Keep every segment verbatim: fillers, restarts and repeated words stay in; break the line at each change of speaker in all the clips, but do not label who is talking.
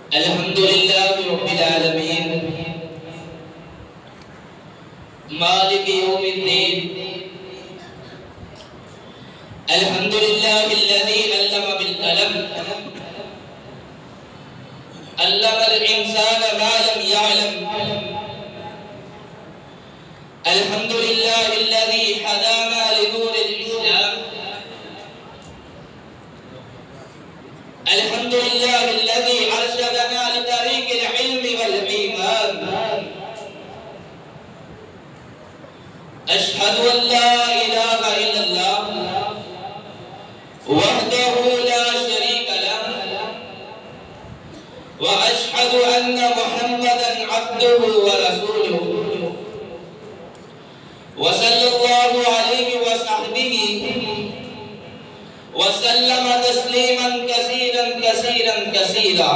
अल्हम्दुलिल्लाहि रब्बिल आलमीन मालिक यौमिद्दीन अल्हम्दुलिल्लाहिल्लज़ी अल्लमा बिल कलम अल्लमल इंसान मा लम यअलम अल्हम्दुलिल्लाहिल्लज़ी हदाना लिनूरिल इस्लाम अल्हम्दुलिल्लाहिल्लज़ी अरशदना लितरीक़िल इल्मि वल ईमान अशहदु अन ला इलाहा इल्लल्लाह वहदहु ला शरीक लह व अशहदु अन्न मुहम्मदन अब्दुहु व रसूलुहु व सल्लल्लाहु अलैहि व सहबिही व सल्लम तस्लीमन कसीरन कसीरन कसीरा।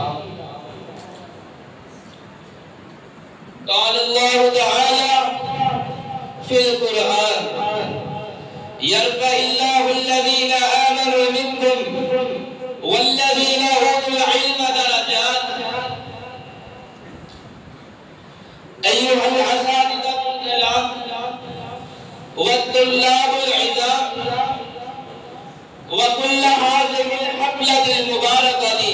क़ाल अल्लाहु तआला फिल कुरआन यरफ़इल्लाहुल्लज़ीना आमनू मिनकुम वल्लज़ीना ऊतुल इल्म दरजात अय्युहल असातिज़तुल किराम वत्तुल्लाबुल इज़ाम व कुल्लु हाज़िहिल हफ़्लतिल मुबारकति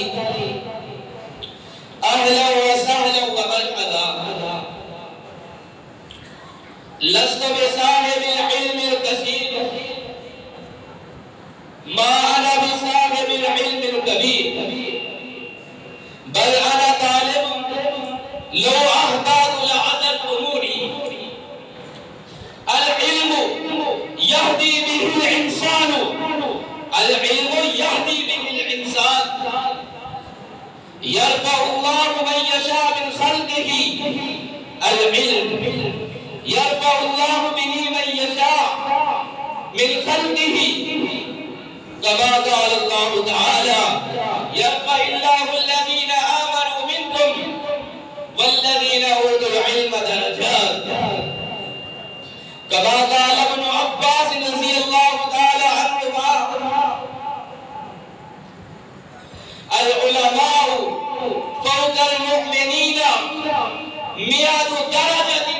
अहलन व सहलन व मरहबा। लस्तु बिसाहिबिल इल्मिल कसीर मा अना बिसाहिबिल इल्मिल कबीर बल अना तालिबुन लो अहतादु लअज़तुमूनी। अल इल्मु यहदी बिहिल इंसानु अल इल्मु यहदी बिहिल इंसान यरफ़उल्लाहु मन यशा मिन खल्क़िही अल इल्म यरफ़उल्लाहु बिही मन यशा मिन खल्क़िही कमा क़ाल अल्लाहु तआला यरफ़इल्लाहुल्लज़ीना आमनू मिनकुम वल्लज़ीना ऊतुल इल्म दरजात कमा क़ाल इब्नु अब्बास रज़ियल्लाहु तआला अन्हुमा अल उलमाउ फ़ौक़ल मुमिनीना मिअतु दरजतिन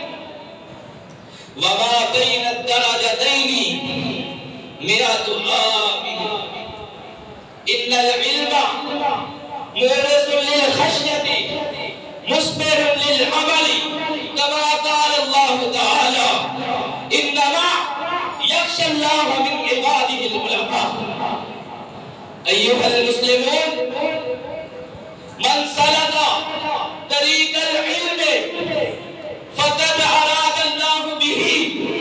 व मा बैन अद-दरजतैनि मिअतु आमिन। इन्नल इल्मा मुरसुल लिल खश्यति मुस्बिरुन लिल अमली कमा क़ाल अल्लाहु तआला इन्नमा यख्शल्लाह मिन इबादिहिल उलमा। अय्युहल मुस्लिमून मन सलका तरीक़ल इल्म फ़क़द अरादल्लाहु बिही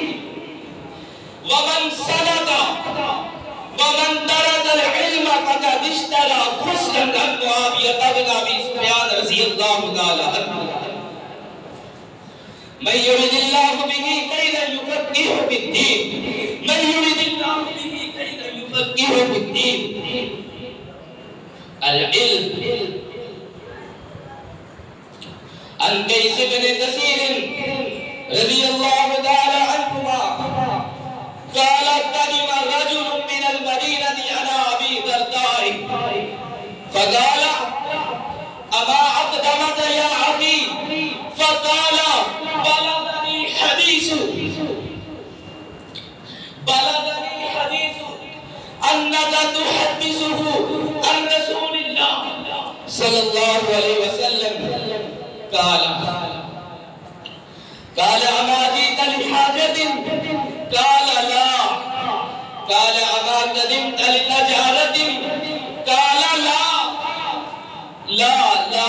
व मन सलका व मन दरजल इल्म फ़क़द इश्तरा खुस्रन अन मुआविया इब्न अबी सुफ़यान रज़ियल्लाहु तआला अन्हु। मन युरिदिल्लाहु बिही खैरन युफ़क़्क़िहु फ़िद्दीन मन युरिदिल्लाहु बिही खैरन युफ़क़्क़िहु फ़िद्दीन। अल इल्म अन कैस इब्न कसीर रज़ियल्लाहु तआला अन्हुमा क़ाल क़दिमा रजुलुन मिनल मदीनति अला अबी दरदाई फ़क़ाल अमा अक़दमत या अख़ी फ़क़ाल बलगनी हदीसु बलगनी हदीसु अन्नका तुहद्दिसुहु अन रसूलिल्लाह सल्लल्लाहु अलैहि वसल्लम क़ाल क़ाल अमा जीत लिहाजतिन क़ाल ला क़ाल अमा क़दिमत लितजारतिन क़ाल ला ला ला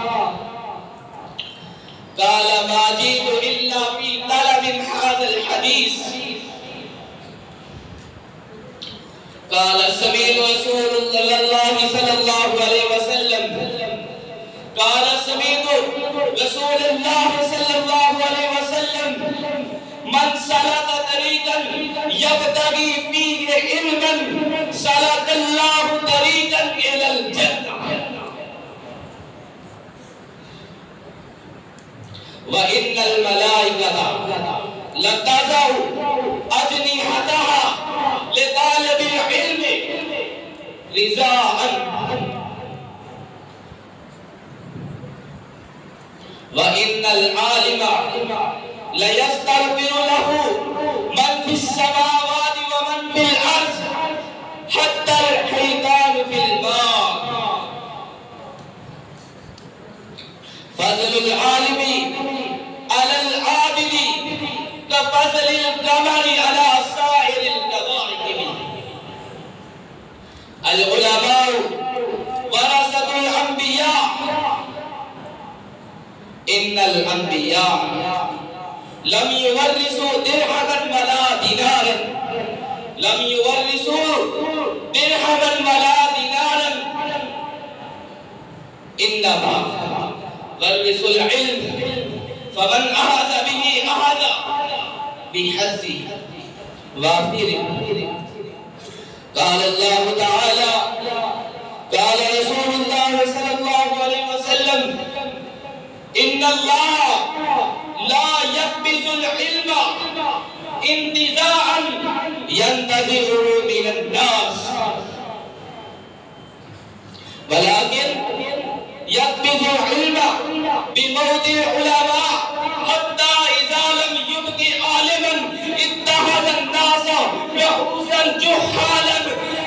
क़ाल मा जीतु इल्ला फी तलबिन हाज़ल हदीस क़ाल समीअतु रसूलल्लाहि सल्लल्लाहु अलैहि वसल्लम क़ाल समीअतु रसूलल्लाहि सल्लल्लाहु अलैहि वसल्लम मन सलका तरीक़न यब्तगी फीहि इल्मन सलकल्लाहु तरीक़न इलल जन्नह व इन्नल मलाइकता लतज़उ अजनिहतहा लितालिबिल इल्म रिज़ाअन व इन्नल आलिमा लयस्तगफिरु लहू मन फिस समावाति व मन फिल अर्ज़ हत्ता अल हैतान फिल मा। फज़लुल आलिमी अलल आबिदी कफ़ज़लिल क़मरी अला साइरिल कवाकिब। अल उलमाउ वरसतुल अंबिया। इन्नल अंबिया लम युवर्रिसु दिरहमन वला दीनारन लम युवर्रिसु दिरहमन वला दीनारन इन्नमा वर्रिसुल इल्म फमन अहज़ बिही अहज़ बिहज़्ज़ि वाफिर। क़ाल अल्लाह तआला क़ाल रसूलुल्लाह सल्लल्लाहु अलैहि वसल्लम इन्नल्लाह ला यक़बिज़ुल इल्मा इंतिज़ाअन यंतज़िउहु मिनन नास वलाकिन यक़बिज़ुल इल्मा बिमौदिल उलमा हत्ता इज़ा लम युबक़ि आलिमन इत्तख़ज़न नास रऊसन जुहालन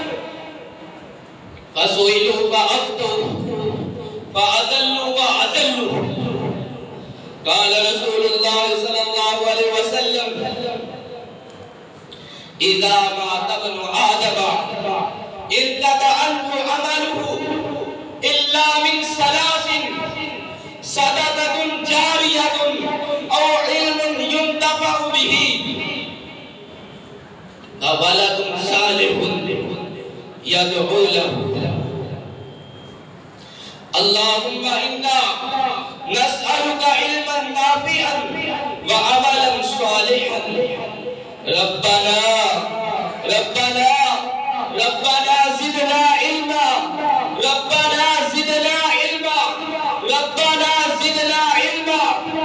फसुइलू फअफ्तू फअज़ल्लू वअज़ल्लू। क़ाल रसूलुल्लाह सल्लल्लाहु अलैहि वसल्लम इज़ा माता इब्नु आदम इंक़ता अन्हु अमलुहु इल्ला मिन सलासिन सदक़तुन जारियतुन औ इल्मुन युंतफ़अु बिही व वलदुन सालिहुन यदअू लहू। अल्लाहुम्मा इन्ना नस्अलुका इल्मन नाफ़िअन व अमलन सालिहन। रब्बना रब्बना रब्बना ज़िदना इल्मा रब्बना ज़िदना इल्मा रब्बना ज़िदना इल्मा।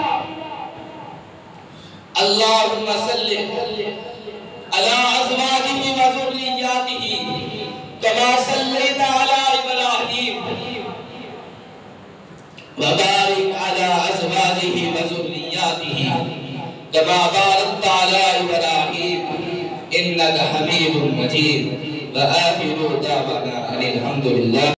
अल्लाहुम्मा सल्लि अला अज़वाजिही व ज़ुर्रिय्यातिही कमा सल्लैता अला इब्राहीम व बारिक अला अज़वाजिही व ज़ुर्रिय्यातिही कमा बारकता अला इब्राहीम इन्नका हमीदुम मजीद। व आखिरु दावाना अनिल हम्दुलिल्लाह।